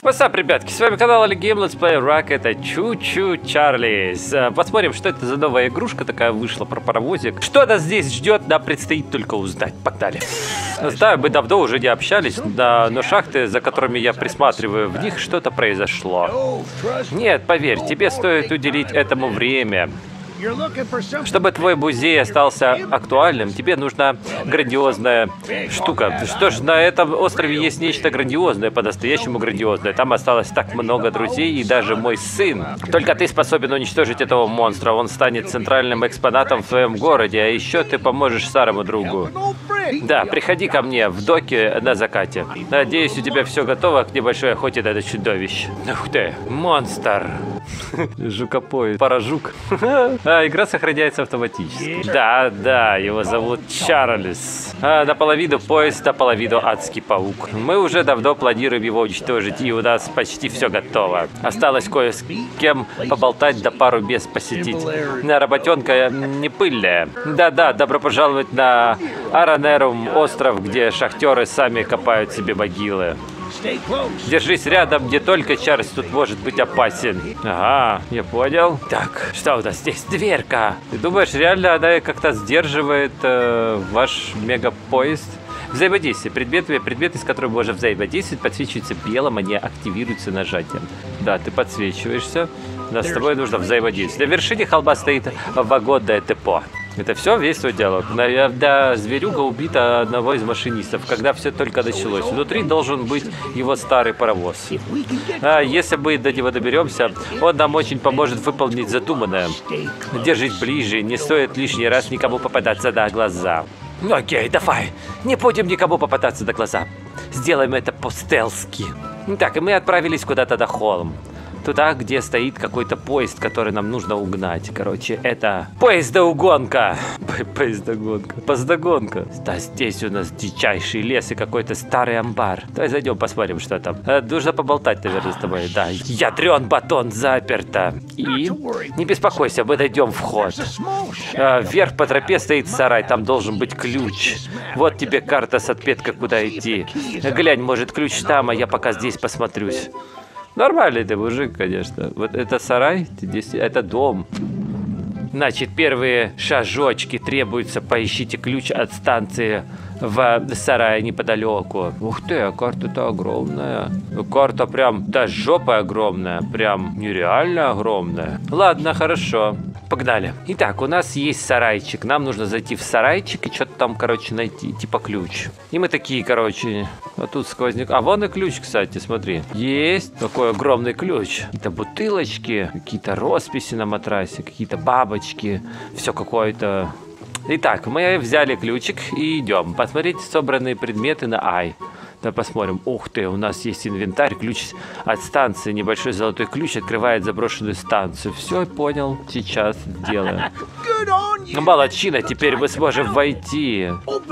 What's up, ребятки, с вами канал Game Let's Play Rock, это Чу-Чу Чарлиз. Посмотрим, что это за новая игрушка такая вышла про паровозик. Что нас здесь ждет, нам предстоит только узнать. Погнали. Знаю, мы давно уже не общались, да, но шахты, за которыми я присматриваю, в них что-то произошло. Нет, поверь, тебе стоит уделить этому время. Чтобы твой музей остался актуальным, тебе нужна грандиозная штука. Что ж, на этом острове есть нечто грандиозное, по-настоящему грандиозное. Там осталось так много друзей и даже мой сын. Только ты способен уничтожить этого монстра. Он станет центральным экспонатом в твоем городе, а еще ты поможешь старому другу. Да, приходи ко мне в доке на закате. Надеюсь, у тебя все готово к небольшой охоте на это чудовище. Ух ты, монстр. Жукопоид. Паражук. Игра сохраняется автоматически. Да, его зовут Чарлиз. Наполовину поезд, наполовину адский паук. Мы уже давно планируем его уничтожить, и у нас почти все готово. Осталось кое с кем поболтать, да пару мест посетить. Работенка не пыльная. Да, добро пожаловать на Аранерум, остров, где шахтеры сами копают себе могилы. Держись рядом, не только Чарльз тут может быть опасен. Ага, я понял. Так, что у нас здесь? Дверка. Ты думаешь, реально она как-то сдерживает ваш мегапоезд? Взаимодействие. Предметы, с которыми можно взаимодействовать, подсвечиваются белым, они активируются нажатием. Да, ты подсвечиваешься. Но с тобой нужно взаимодействовать. На вершине холма стоит вагонное депо. Это все, весь свой диалог. Да, зверюга убита одного из машинистов, когда все только началось. Внутри должен быть его старый паровоз. Если мы до него доберемся, он нам очень поможет выполнить задуманное. Держись ближе, не стоит лишний раз никому попадаться на глаза. Окей, давай, не будем никому попадаться на глаза. Сделаем это по-стелски. Так, и мы отправились куда-то на холм. Туда, где стоит какой-то поезд, который нам нужно угнать. Короче, это поездоугонка. Поздогонка. Да, здесь у нас дичайший лес и какой-то старый амбар. Давай зайдем, посмотрим, что там. Нужно поболтать, наверное, с тобой. Да, ядрен батон заперто. И не беспокойся, мы найдем вход. Вверх по тропе стоит сарай, там должен быть ключ. Вот тебе карта с отметкой, куда идти. Глянь, может, ключ там, а я пока здесь посмотрюсь. Нормальный ты мужик, конечно. Вот это сарай, это дом. Значит, первые шажочки требуются. Поищите ключ от станции в сарае неподалеку. Ух ты, а карта-то огромная. Карта прям, да, жопа огромная. Прям нереально огромная. Ладно, хорошо. Погнали. Итак, у нас есть сарайчик. Нам нужно зайти в сарайчик и что-то там, короче, найти. Типа ключ. И мы такие, короче, а тут сквозняк. А вон и ключ, кстати, смотри. Есть такой огромный ключ. Какие-то бутылочки, какие-то росписи на матрасе, какие-то бабочки. Все какое-то... Итак, мы взяли ключик и идем. Посмотрите собранные предметы на Ай. Давай посмотрим. Ух ты, у нас есть инвентарь, ключ от станции. Небольшой золотой ключ открывает заброшенную станцию. Все, понял. Сейчас сделаем. Молодчина, теперь мы сможем войти.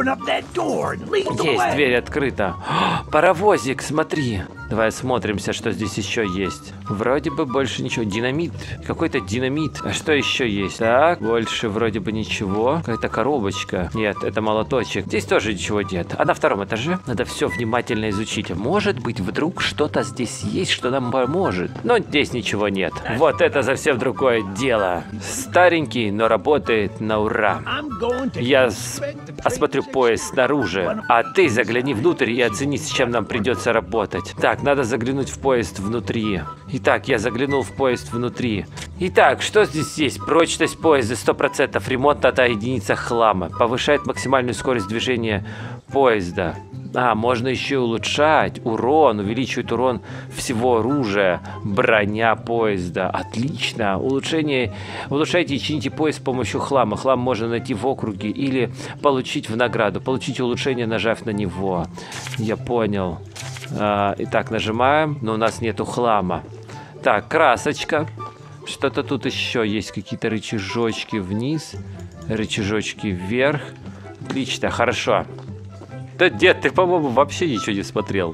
Есть, дверь открыта. Паровозик, смотри. Давай осмотримся, что здесь еще есть. Вроде бы больше ничего. Динамит. Какой-то динамит. А что еще есть? Так, больше вроде бы ничего. Какая-то коробочка. Нет, это молоточек. Здесь тоже ничего нет. А на втором этаже надо все внимательно изучить. Может быть, вдруг что-то здесь есть, что нам поможет. Но здесь ничего нет. Вот это совсем другое дело. Старенький, но работает на ура. Я осмотрю поезд снаружи, а ты загляни внутрь и оцени, с чем нам придется работать. Так, надо заглянуть в поезд внутри. Итак, я заглянул в поезд внутри. Итак, что здесь есть? Прочность поезда 100%. Ремонт на единица хлама. Повышает максимальную скорость движения поезда. Можно еще улучшать урон, увеличивает урон всего оружия, броня поезда. Отлично. Улучшайте и чините поезд с помощью хлама. Хлам можно найти в округе или получить в награду. Получите улучшение, нажав на него. Я понял. Итак, нажимаем, но у нас нету хлама. Так, красочка. Что-то тут еще есть. Какие-то рычажочки вниз, рычажочки вверх. Отлично, хорошо. Да, дед, ты, по-моему, вообще ничего не смотрел.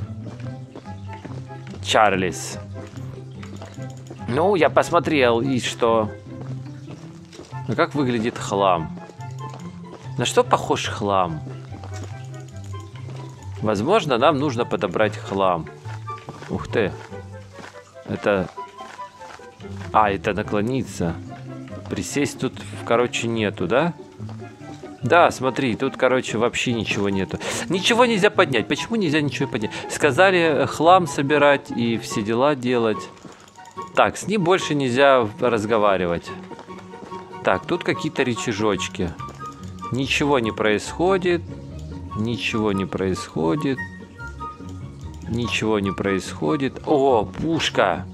Чарлиз. Ну, я посмотрел, и что? А как выглядит хлам? На что похож хлам? Возможно, нам нужно подобрать хлам. Ух ты. Это... А, это наклониться. Присесть тут, короче, нету, да? Да, смотри, тут, короче, вообще ничего нету. Ничего нельзя поднять. Почему нельзя ничего поднять? Сказали хлам собирать и все дела делать. Так, с ним больше нельзя разговаривать. Так, тут какие-то рычажочки. Ничего не происходит. Ничего не происходит. Ничего не происходит. О, пушка!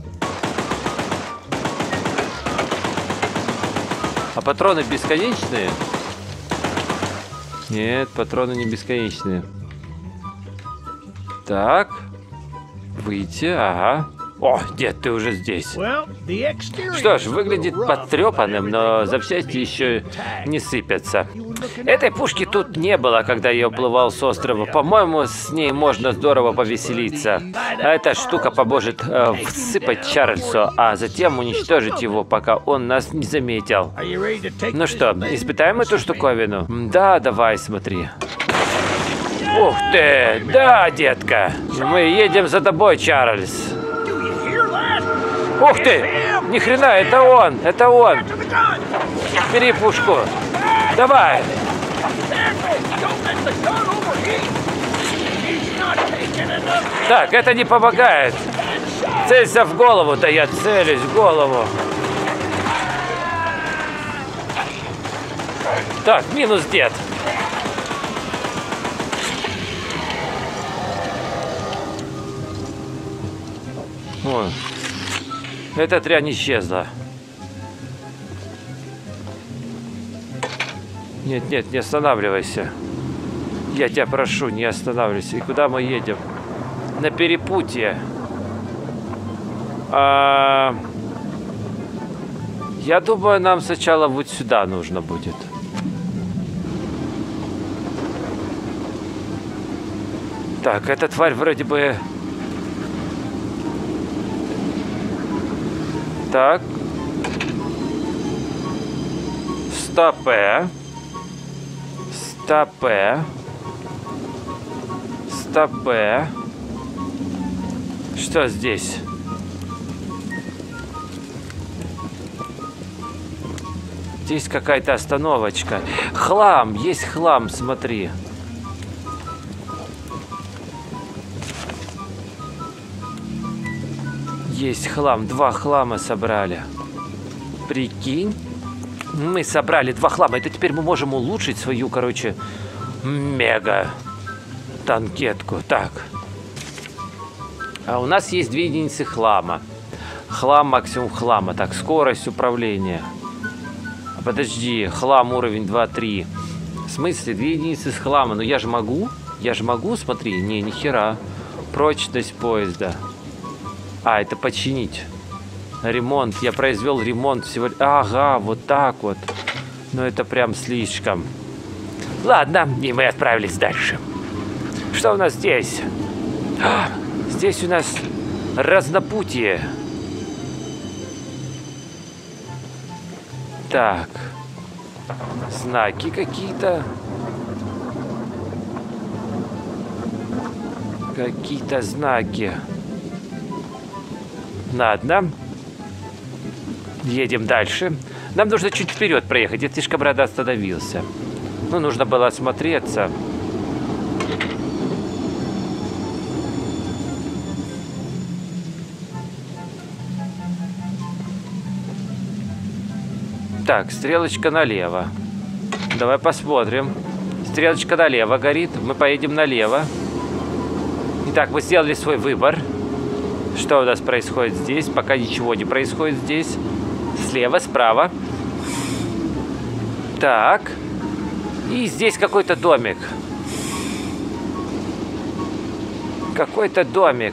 А патроны бесконечные? Нет, патроны не бесконечные. Так. Выйти, ага. О, дед, ты уже здесь. Что ж, выглядит потрепанным, но запчасти еще не сыпятся. Этой пушки тут не было, когда я уплывал с острова. По-моему, с ней можно здорово повеселиться. А эта штука поможет всыпать Чарльзу, а затем уничтожить его, пока он нас не заметил. Ну что, испытаем эту штуковину? Да, давай, смотри. Ух ты! Да, детка! Мы едем за тобой, Чарльз. Ух ты! Ни хрена, это он! Это он! Бери пушку! Давай! Так, это не помогает! Целься в голову! Да я целюсь в голову! Так, минус дед! О. Эта дрянь исчезла. Нет, нет, не останавливайся. Я тебя прошу, не останавливайся. И куда мы едем? На перепутье. Я думаю, нам сначала вот сюда нужно будет. Так, эта тварь вроде бы... Так. Стопе. Стопе. Стопе. Что здесь? Здесь какая-то остановочка. Хлам. Есть хлам, смотри. Есть хлам. 2 хлама собрали. Прикинь. Мы собрали 2 хлама. Это теперь мы можем улучшить свою, короче, мега танкетку. Так. А у нас есть 2 единицы хлама. Хлам, максимум хлама. Так, скорость управления. Подожди. Хлам уровень 2-3. В смысле? 2 единицы с хлама. Но я же могу. Я же могу, смотри. Не, ни хера. Прочность поезда. А, это починить. Ремонт. Я произвел ремонт всего... Ага, вот так вот. Но это прям слишком. Ладно, и мы отправились дальше. Что у нас здесь? Здесь у нас разнопутье. Так. Знаки какие-то. Какие-то знаки. Ладно. Едем дальше. Нам нужно чуть вперед проехать. Я слишком рано остановился. Ну, нужно было осмотреться. Так, стрелочка налево. Давай посмотрим. Стрелочка налево горит. Мы поедем налево. Итак, мы сделали свой выбор. Что у нас происходит здесь? Пока ничего не происходит здесь. Слева, справа. Так. И здесь какой-то домик. Какой-то домик.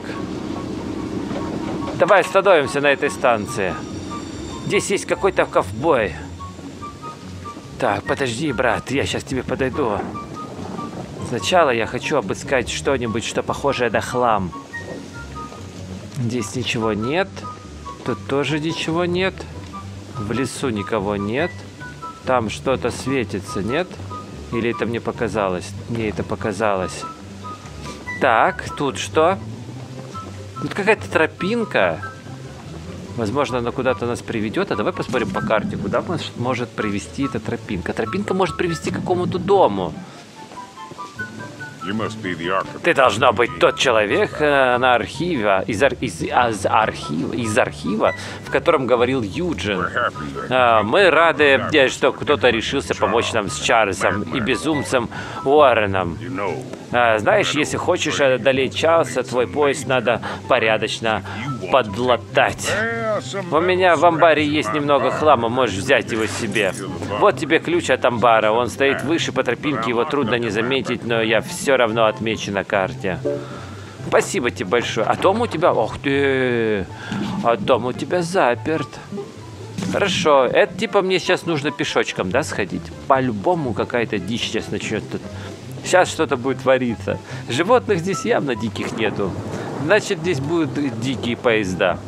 Давай остановимся на этой станции. Здесь есть какой-то ковбой. Так, подожди, брат, я сейчас к тебе подойду. Сначала я хочу обыскать что-нибудь, что похожее на хлам. Здесь ничего нет. Тут тоже ничего нет. В лесу никого нет. Там что-то светится, нет? Или это мне показалось? Мне это показалось. Так, тут что? Тут какая-то тропинка. Возможно, она куда-то нас приведет. А давай посмотрим по карте, куда может привести эта тропинка. Тропинка может привести к какому-то дому. Ты должна быть тот человек на архиве, из архива, в котором говорил Юджин. Мы рады, что кто-то решился помочь нам с Чарльзом и безумцем Уорреном. Знаешь, если хочешь одолеть Чарльза, твой пояс надо порядочно подлатать. У меня в амбаре есть немного хлама, можешь взять его себе. Вот тебе ключ от амбара, он стоит выше по тропинке, его трудно не заметить, но я все равно отмечу на карте. Спасибо тебе большое. А дом у тебя... Ох ты! А дом у тебя заперт. Хорошо, это типа мне сейчас нужно пешочком, да, сходить? По-любому какая-то дичь сейчас начнет тут. Сейчас что-то будет твориться. Животных здесь явно диких нету. Значит, здесь будут дикие поезда.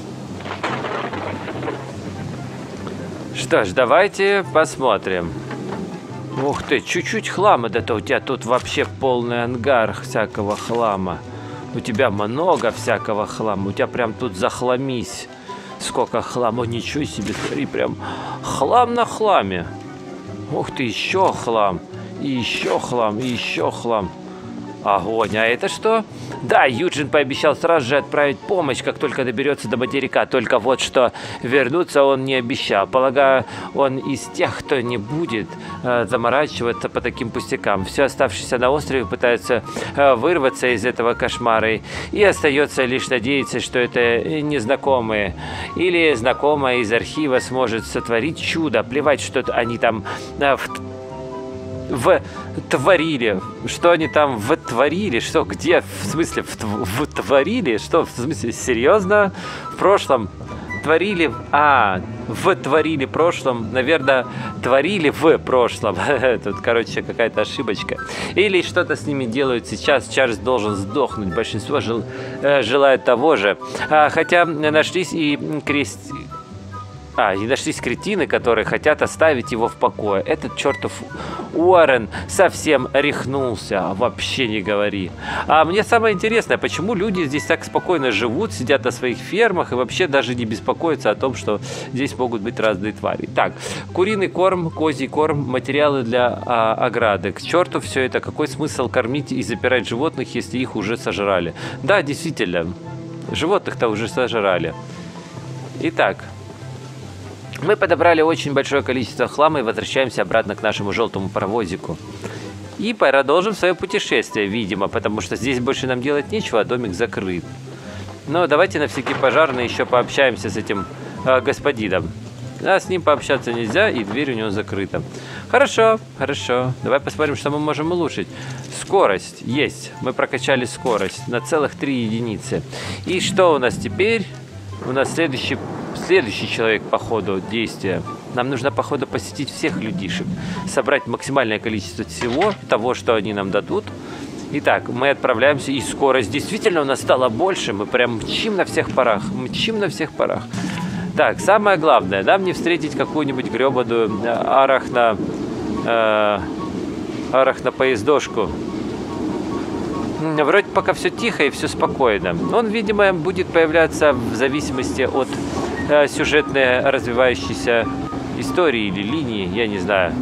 Что ж, давайте посмотрим. Ух ты, чуть-чуть хлама, да-то у тебя тут вообще полный ангар всякого хлама. У тебя много всякого хлама, у тебя прям тут захламись. Сколько хлама, ничего себе, смотри, прям хлам на хламе. Ух ты, еще хлам, и еще хлам, и еще хлам. Огонь, а это что? Да, Юджин пообещал сразу же отправить помощь, как только доберется до материка. Только вот что вернуться он не обещал. Полагаю, он из тех, кто не будет заморачиваться по таким пустякам. Все оставшиеся на острове пытаются вырваться из этого кошмара. И остается лишь надеяться, что это незнакомые. Или знакомая из архива сможет сотворить чудо. Плевать, что они там втворили. Что они там втворили? Что, где? В смысле, втворили? Что, в смысле, серьезно? В прошлом творили... втворили в прошлом. Наверное, творили в прошлом. Тут, короче, какая-то ошибочка. Или что-то с ними делают сейчас. Чарльз должен сдохнуть. Большинство желают того же. Хотя нашлись и нашлись кретины, которые хотят оставить его в покое. Этот чертов Уоррен совсем рехнулся. Вообще не говори. А мне самое интересное, почему люди здесь так спокойно живут, сидят на своих фермах и вообще даже не беспокоятся о том, что здесь могут быть разные твари. Так, куриный корм, козий корм, материалы для ограды. К черту все это. Какой смысл кормить и запирать животных, если их уже сожрали? Да, действительно. Животных-то уже сожрали. Итак, мы подобрали очень большое количество хлама и возвращаемся обратно к нашему желтому паровозику. И продолжим свое путешествие, видимо, потому что здесь больше нам делать нечего, а домик закрыт. Но давайте на всякий пожарный еще пообщаемся с этим господином. А с ним пообщаться нельзя, и дверь у него закрыта. Хорошо, хорошо. Давай посмотрим, что мы можем улучшить. Скорость есть. Мы прокачали скорость на целых 3 единицы. И что у нас теперь? У нас следующий человек по ходу действия. Нам нужно по ходу посетить всех людишек, собрать максимальное количество всего того, что они нам дадут. Итак, мы отправляемся, и скорость действительно у нас стала больше. Мы прям мчим на всех парах. Мчим на всех парах. Так, самое главное, нам не встретить какую-нибудь гребаную арахнопоездошку. Вроде пока все тихо и все спокойно. Он, видимо, будет появляться в зависимости от сюжетной развивающейся истории или линии, я не знаю.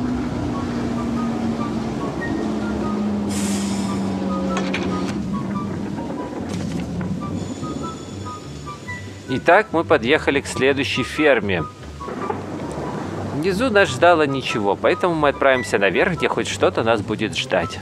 Итак, мы подъехали к следующей ферме. Внизу нас ждало ничего, поэтому мы отправимся наверх, где хоть что-то нас будет ждать.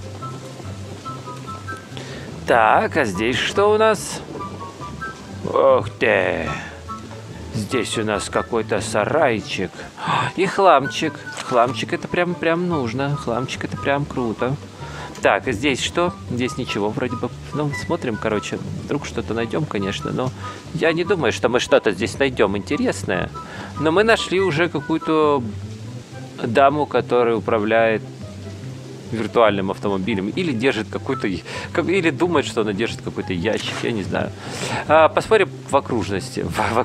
Так, а здесь что у нас? Ух ты! Здесь у нас какой-то сарайчик. И хламчик. Хламчик это прям нужно. Хламчик это прям круто. Так, а здесь что? Здесь ничего вроде бы. Ну, смотрим, короче. Вдруг что-то найдем, конечно. Но я не думаю, что мы что-то здесь найдем интересное. Но мы нашли уже какую-то даму, которая управляет виртуальным автомобилем или держит какой-то, или думает, что она держит какой-то ящик, я не знаю. Посмотрим в окружности,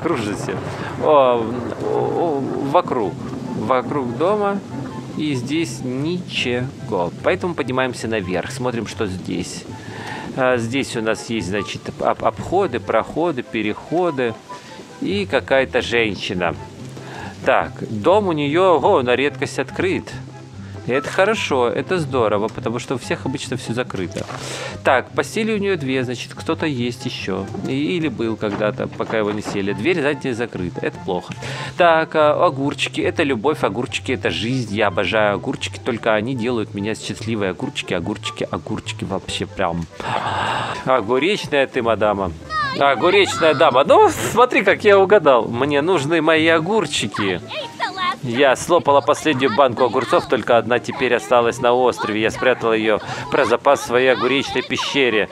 вокруг дома, и здесь ничего. Поэтому поднимаемся наверх, смотрим, что здесь. Здесь у нас есть, значит, обходы, проходы, переходы и какая-то женщина. Так, дом у нее, на редкость открыт. И это хорошо, это здорово, потому что у всех обычно все закрыто. Так, постели у нее 2, значит, кто-то есть еще. Или был когда-то, пока его не сели. Дверь задняя закрыта, это плохо. Так, огурчики, это любовь, огурчики, это жизнь. Я обожаю огурчики, только они делают меня счастливой. Огурчики, огурчики, огурчики вообще прям. Огуречная ты, мадама. Огуречная дама. Ну, смотри, как я угадал. Мне нужны мои огурчики. Я слопала последнюю банку огурцов, только одна теперь осталась на острове. Я спрятала ее про запас в своей огуречной пещере.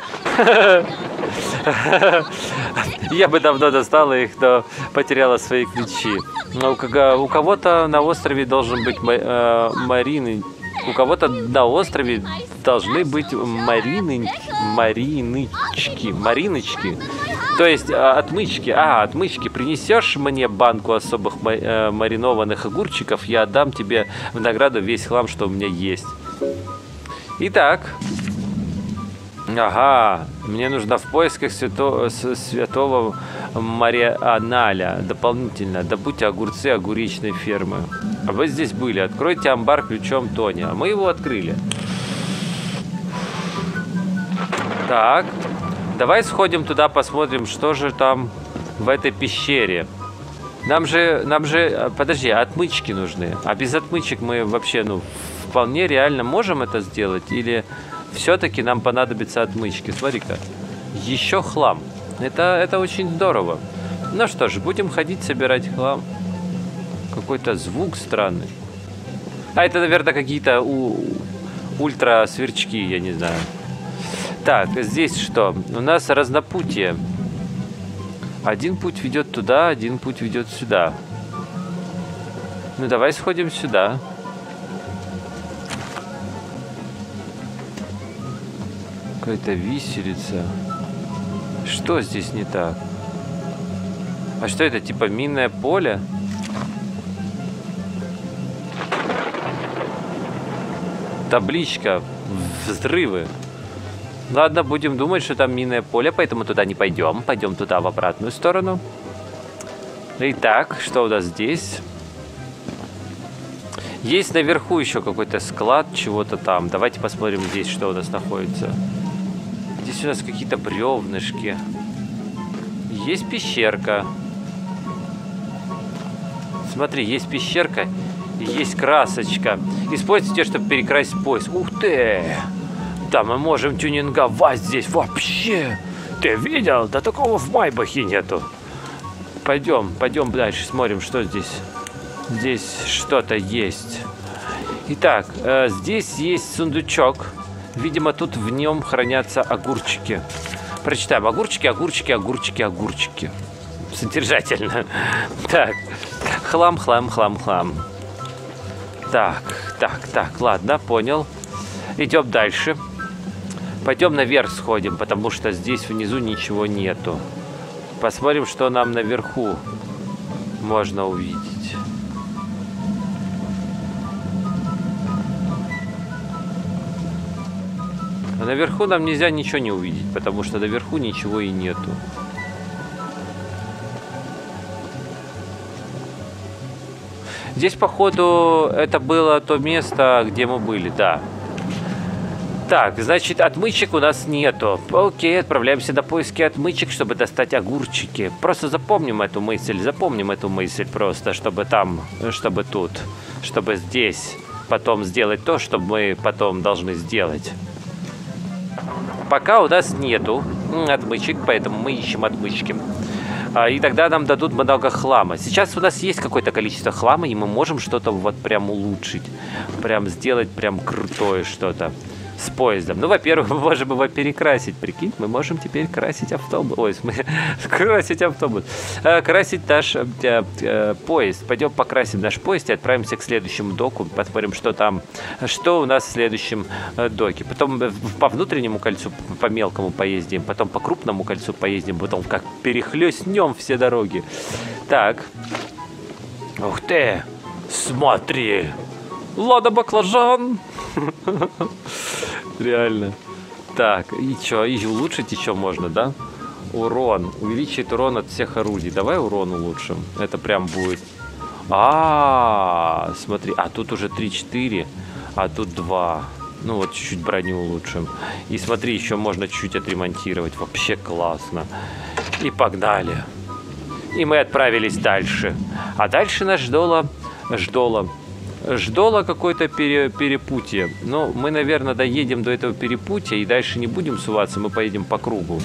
Я бы давно достала их, но потеряла свои ключи. Но у кого-то на острове должен быть марины. У кого-то на острове должны быть мариночки. То есть отмычки. Отмычки. Принесешь мне банку особых маринованных огурчиков, я отдам тебе в награду весь хлам, что у меня есть. Итак. Ага. Мне нужно в поисках святого Марианаля. Дополнительно добудьте огурцы огуречной фермы. А вы здесь были. Откройте амбар ключом Тони. А мы его открыли. Так. Давай сходим туда, посмотрим, что же там в этой пещере. Нам же, подожди, отмычки нужны. А без отмычек мы вообще, вполне реально можем это сделать? Или все-таки нам понадобятся отмычки? Смотри-ка, еще хлам. Это очень здорово. Ну что ж, будем ходить собирать хлам. Какой-то звук странный. А это, наверное, какие-то ультра-сверчки, я не знаю. Так, здесь что? У нас разнопутье. Один путь ведет туда, один путь ведет сюда. Ну, давай сходим сюда. Какая-то виселица. Что здесь не так? А что это, типа минное поле? Табличка. Взрывы. Ладно, будем думать, что там минное поле, поэтому туда не пойдем. Пойдем туда, в обратную сторону. Итак, что у нас здесь? Есть наверху еще какой-то склад чего-то там. Давайте посмотрим здесь, что у нас находится. Здесь у нас какие-то бревнышки. Есть пещерка. Смотри, есть пещерка и есть красочка. Используйте, чтобы перекрасить пояс. Ух ты! Да, мы можем тюнинговать здесь вообще. Ты видел? Да такого в Майбахе нету. Пойдем дальше, смотрим, что здесь. Здесь что-то есть. Итак, здесь есть сундучок. Видимо, тут в нем хранятся огурчики. Прочитаем. Огурчики, огурчики, огурчики, огурчики. Содержательно. Так. Хлам. Так, ладно, понял. Идем дальше. Пойдем наверх сходим, потому что здесь внизу ничего нету. Посмотрим, что нам наверху можно увидеть. А наверху нам нельзя ничего не увидеть, потому что наверху ничего и нету. Здесь, походу, это было то место, где мы были, да. Так, значит, отмычек у нас нету. Окей, отправляемся на поиски отмычек, чтобы достать огурчики. Просто запомним эту мысль просто, чтобы там, чтобы тут, чтобы здесь потом сделать то, что мы потом должны сделать. Пока у нас нету отмычек, поэтому мы ищем отмычки. И тогда нам дадут много хлама. Сейчас у нас есть какое-то количество хлама, и мы можем что-то вот прям улучшить. Прям сделать прям крутое что-то с поездом. Ну, во-первых, мы можем его перекрасить. Прикинь, мы можем теперь красить автобус. Ой, красить автобус. Красить наш поезд. Пойдем покрасим наш поезд и отправимся к следующему доку. Посмотрим, что там, что у нас в следующем доке. Потом по внутреннему кольцу, по мелкому поездим. Потом по крупному кольцу поездим. Потом как перехлестнем все дороги. Так. Ух ты! Смотри! Лада баклажан! Реально. Так, и что? И улучшить еще можно, да? Урон. Увеличит урон от всех орудий. Давай урон улучшим. Это прям будет... Смотри. А тут уже 3-4, а тут 2. Ну вот чуть-чуть броню улучшим. И смотри, еще можно чуть-чуть отремонтировать. Вообще классно. И погнали. И мы отправились дальше. А дальше нас ждало какое-то перепутье. Но мы, наверное, доедем до этого перепутья и дальше не будем суваться, мы поедем по кругу.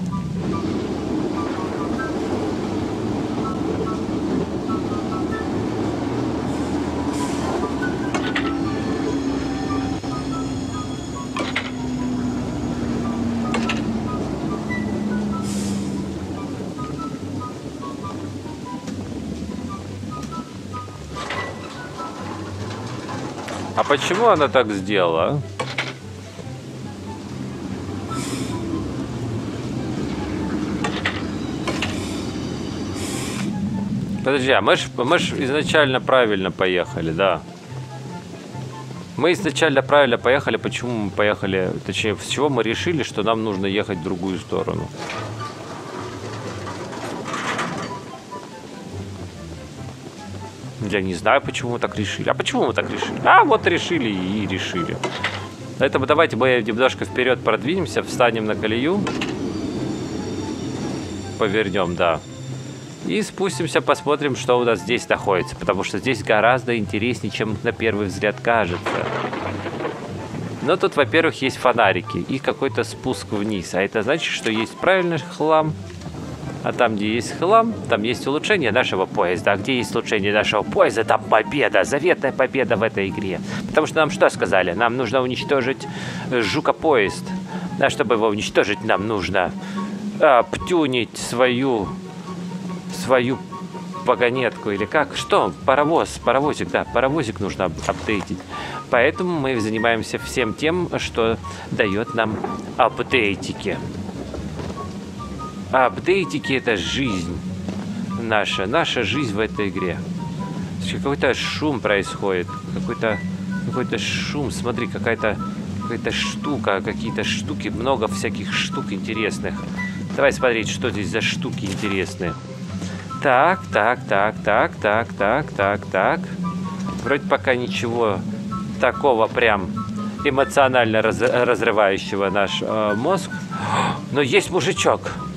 А почему она так сделала? Подожди, а мы ж изначально правильно поехали, да. Мы изначально правильно поехали. Почему мы поехали? Точнее, с чего мы решили, что нам нужно ехать в другую сторону? Я не знаю, почему мы так решили. А почему мы так решили? А, вот решили и решили. Поэтому давайте мы немножко вперед продвинемся, встанем на колею. Повернем, да. И спустимся, посмотрим, что у нас здесь находится. Потому что здесь гораздо интереснее, чем на первый взгляд кажется. Но тут, во-первых, есть фонарики и какой-то спуск вниз. А это значит, что есть правильный хлам. А там, где есть хлам, там есть улучшение нашего поезда. А где есть улучшение нашего поезда, там победа. Заветная победа в этой игре. Потому что нам что сказали? Нам нужно уничтожить жука-поезд. А чтобы его уничтожить, нам нужно птюнить свою вагонетку. Или как? Что? Паровозик, да. Паровозик нужно апдейтить. Поэтому мы занимаемся всем тем, что дает нам апдейтики. А апдейтики — это жизнь наша жизнь в этой игре. Какой-то шум происходит, какой-то шум. Смотри, какая-то штука, какие-то штуки, много всяких штук интересных. Давай смотреть, что здесь за штуки интересные. Так. Вроде пока ничего такого прям эмоционально разрывающего наш мозг. Но есть мужичок.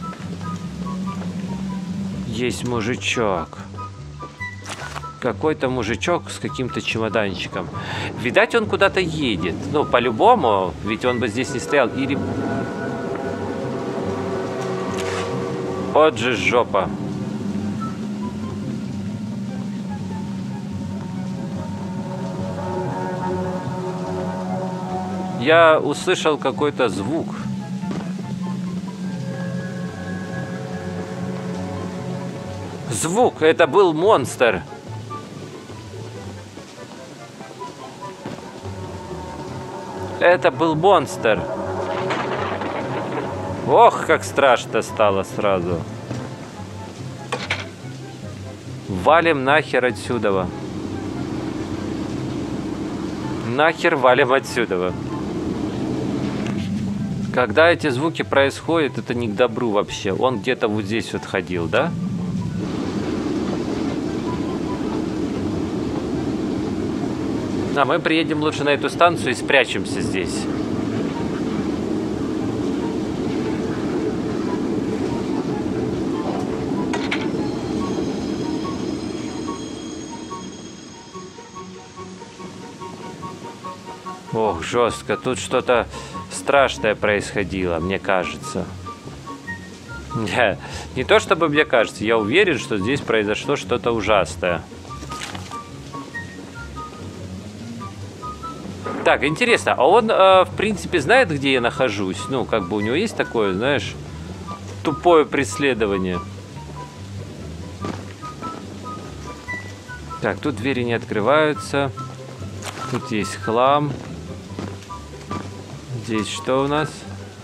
Есть мужичок. Какой-то мужичок с каким-то чемоданчиком. Видать, он куда-то едет. Ну, по-любому, ведь он бы здесь не стоял. Или... Вот же жопа. Я услышал какой-то звук. Звук, это был монстр. Это был монстр. Ох, как страшно стало сразу. Валим нахер отсюда. Нахер валим отсюда. Когда эти звуки происходят, это не к добру вообще. Он где-то вот здесь вот ходил, да? А мы приедем лучше на эту станцию и спрячемся здесь. Ох, жестко. Тут что-то страшное происходило, мне кажется. Не то чтобы мне кажется, я уверен, что здесь произошло что-то ужасное. Так, интересно, а он, в принципе, знает, где я нахожусь? Ну, как бы у него есть такое, знаешь, тупое преследование. Так, тут двери не открываются. Тут есть хлам. Здесь что у нас?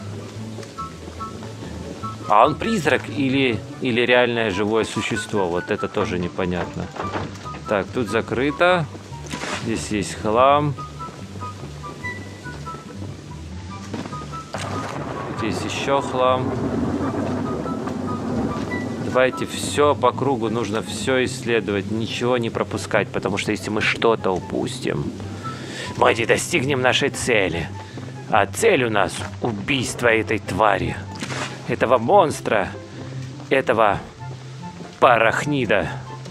А он призрак или реальное живое существо? Вот это тоже непонятно. Так, тут закрыто. Здесь есть хлам. Здесь еще хлам. Давайте все по кругу, нужно все исследовать, ничего не пропускать, потому что если мы что-то упустим, мы не достигнем нашей цели. А цель у нас — убийство этой твари, этого монстра, этого парахнида.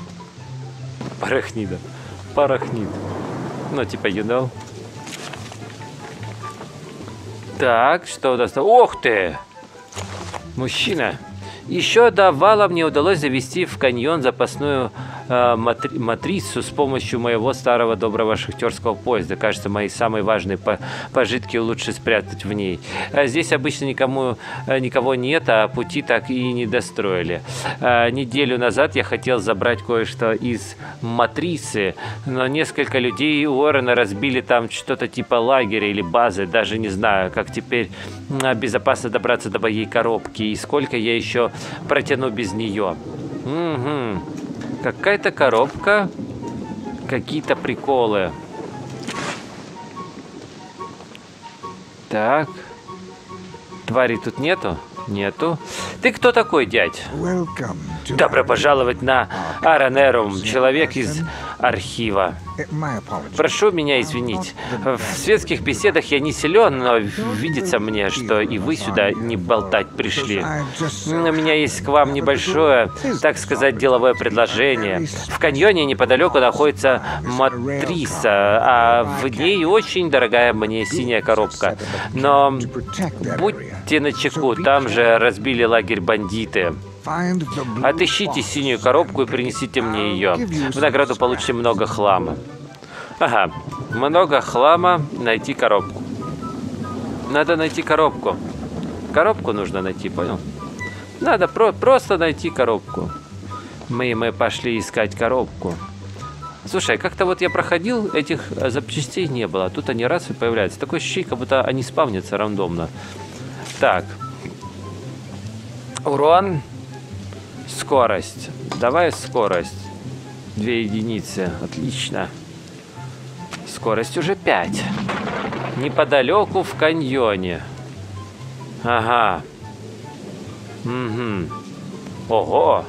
Парахнид. Ну, типа, you know. Так, что у нас там? Ох ты! Мужчина. Еще до вала мне удалось завести в каньон запасную матрицу с помощью моего старого доброго шахтерского поезда. Кажется, мои самые важные пожитки лучше спрятать в ней. Здесь обычно никого нет, а пути так и не достроили. Неделю назад я хотел забрать кое-что из матрицы, но несколько людей Уоррена разбили там что-то типа лагеря или базы. Даже не знаю, как теперь безопасно добраться до моей коробки и сколько я еще протяну без нее. Угу. Какая-то коробка, какие-то приколы. Так. Твари тут нету? Нету. Ты кто такой, дядь? Добро пожаловать на Аранерум, человек из архива. Прошу меня извинить. В светских беседах я не силен, но видится мне, что и вы сюда не болтать пришли. У меня есть к вам небольшое, так сказать, деловое предложение. В каньоне неподалеку находится матрица, а в ней очень дорогая мне синяя коробка. Но будьте начеку, там же разбили лагерь бандиты. Отыщите синюю коробку и принесите мне ее. В награду получите много хлама. Ага, много хлама, найти коробку. Надо найти коробку. Коробку нужно найти, понял? Надо просто найти коробку. Мы пошли искать коробку. Слушай, как-то вот я проходил, этих запчастей не было. Тут они раз и появляются. Такое ощущение, как будто они спавнятся рандомно. Так. Урон. Скорость. Давай скорость. 2 единицы. Отлично. Скорость уже 5. Неподалеку в каньоне. Ага. Угу. Ого.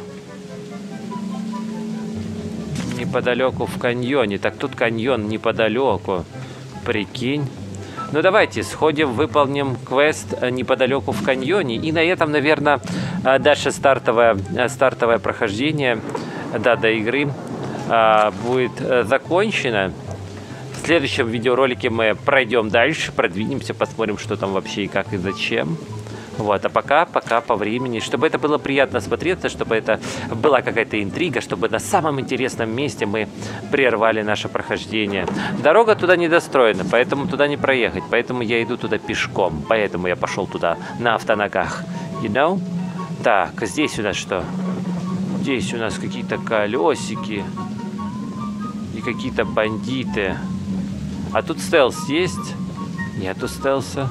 Неподалеку в каньоне. Так тут каньон неподалеку. Прикинь. Ну давайте сходим, выполним квест неподалеку в каньоне. И на этом, наверное, дальше стартовое прохождение до игры будет закончено. В следующем видеоролике мы пройдем дальше, продвинемся, посмотрим, что там вообще и как и зачем. Вот, а пока по времени, чтобы это было приятно смотреться, чтобы это была какая-то интрига, чтобы на самом интересном месте мы прервали наше прохождение. Дорога туда не достроена, поэтому туда не проехать, поэтому я иду туда пешком, поэтому я пошел туда на автоногах. You know? Так, здесь у нас что? Здесь у нас какие-то колесики и какие-то бандиты. А тут стелс есть? Нету стелса.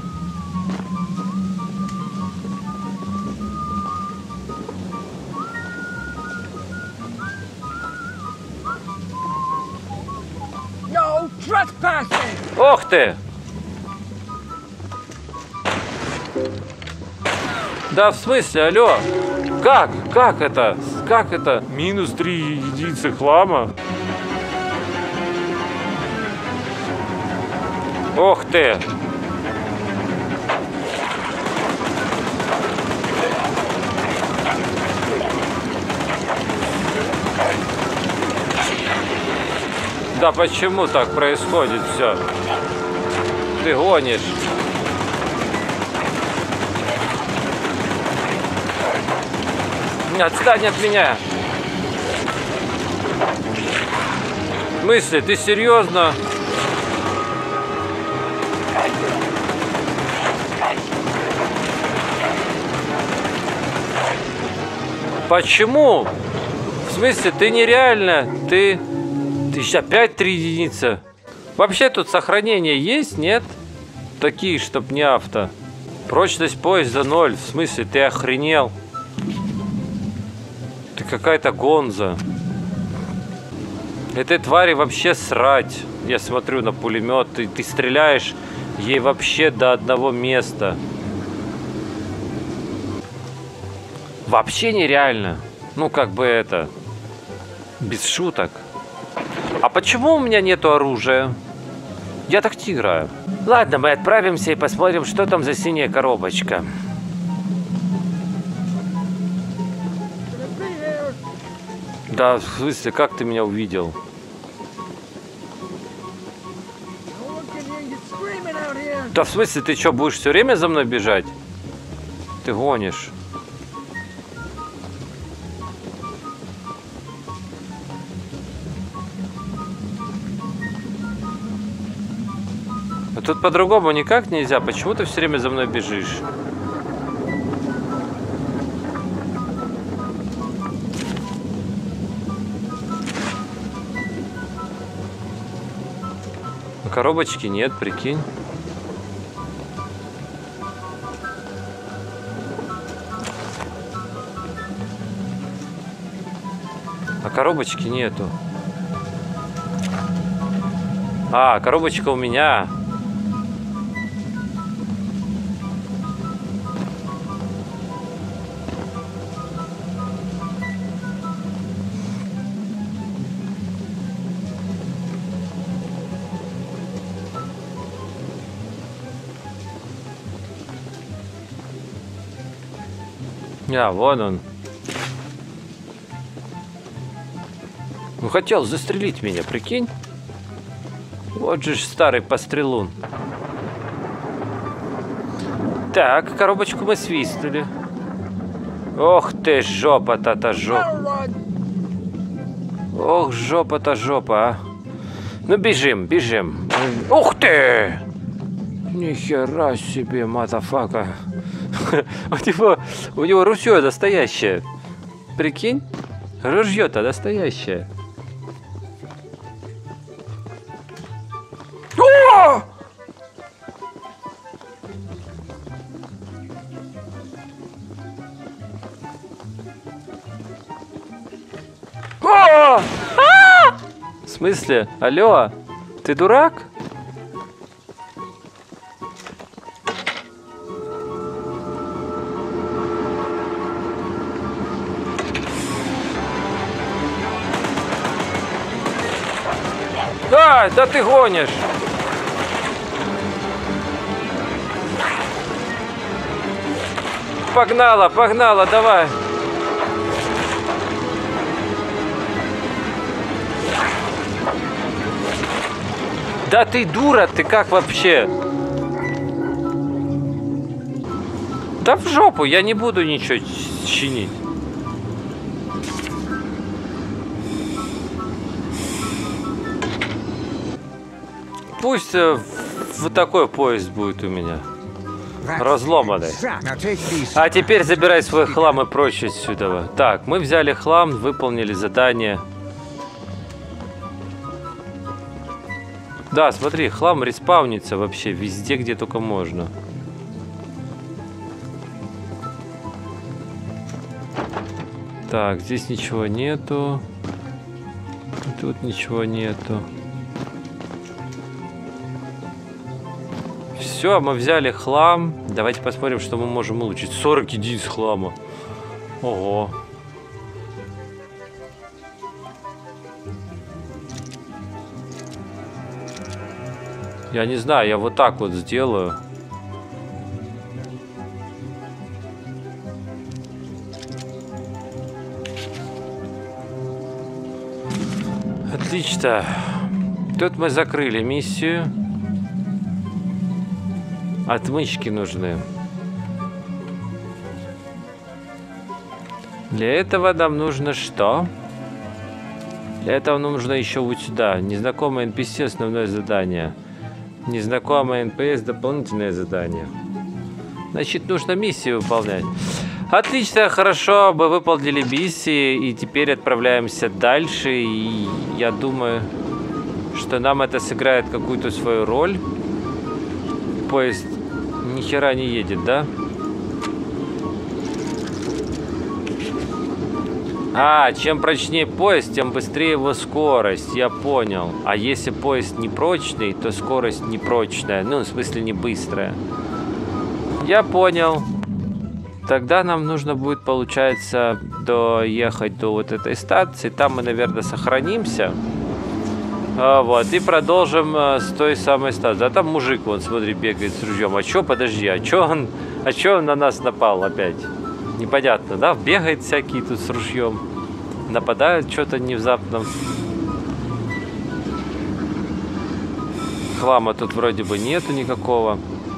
Ох ты! Да в смысле, алло? Как это? Как это? Минус 3 единицы хлама? Ох ты! Да почему так происходит все? Ты гонишь. Отстань от меня. В смысле, ты серьезно? Почему? В смысле, ты нереально. Ты опять 3 единицы. Вообще тут сохранение есть, нет? Такие, чтоб не авто. Прочность поезда 0. В смысле, ты охренел? Ты какая-то гонза. Этой твари вообще срать. Я смотрю на пулемет. Ты стреляешь ей вообще до одного места. Вообще нереально. Ну, как бы это... Без шуток. А почему у меня нету оружия? Я так не играю. Ладно, мы отправимся и посмотрим, что там за синяя коробочка. Да, в смысле, как ты меня увидел? Да, в смысле, ты что, будешь все время за мной бежать? Ты гонишь. А тут по-другому никак нельзя. Почему ты все время за мной бежишь? Коробочки нет, прикинь. А коробочки нету. А, коробочка у меня. А, вон он. Ну, хотел застрелить меня, прикинь? Вот же ж старый пострелун. Так, коробочку мы свистнули. Ох ты, жопа-то жопа. Ох, жопа-то жопа, а. Ну, бежим, бежим. Ух ты! Нихера себе, матафака. У него ружье настоящее. Прикинь? Ружье-то настоящее. О! О! В смысле? Алло? Ты дурак? Да ты гонишь. Погнала, погнала, давай. Да ты дура, ты как вообще? Да в жопу, я не буду ничего чинить. Пусть вот такой поезд будет у меня. Разломанный. А теперь забирай свой хлам и прочь отсюда. Так, мы взяли хлам, выполнили задание. Да, смотри, хлам респаунится вообще везде, где только можно. Так, здесь ничего нету. Тут ничего нету. Все, мы взяли хлам. Давайте посмотрим, что мы можем улучшить. 40 единиц хлама. Ого. Я не знаю, я вот так вот сделаю. Отлично. Тут мы закрыли миссию. Отмычки нужны. Для этого нам нужно что? Для этого нам нужно еще вот сюда. Незнакомый NPC основное задание. Незнакомый NPS дополнительное задание. Значит, нужно миссии выполнять. Отлично, хорошо, мы выполнили миссии и теперь отправляемся дальше. И я думаю, что нам это сыграет какую-то свою роль. Поезд ни хера не едет, да? А, чем прочнее поезд, тем быстрее его скорость. Я понял. А если поезд не прочный, то скорость не прочная. Ну, в смысле, не быстрая. Я понял. Тогда нам нужно будет, получается, доехать до вот этой станции. Там мы, наверное, сохранимся. Вот, и продолжим с той самой станции. А там мужик, вон, смотри, бегает с ружьем. А чё, подожди, а чё он на нас напал опять? Непонятно, да? Бегает всякий тут с ружьем. Нападают что-то внезапно. Хлама тут вроде бы нету никакого.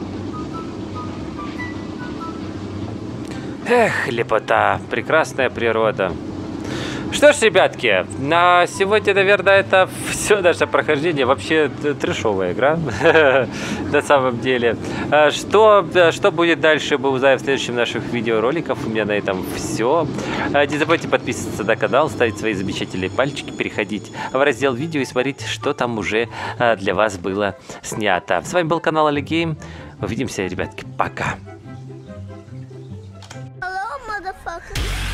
Эх, лепота, прекрасная природа. Что ж, ребятки, на сегодня, наверное, это все наше прохождение. Вообще трэшовая игра, на самом деле. Что будет дальше, мы узнаем в следующем наших видеороликах. У меня на этом все. Не забудьте подписываться на канал, ставить свои замечательные пальчики, переходить в раздел видео и смотреть, что там уже для вас было снято. С вами был канал Алигейм. Увидимся, ребятки. Пока. Hello, motherfucker.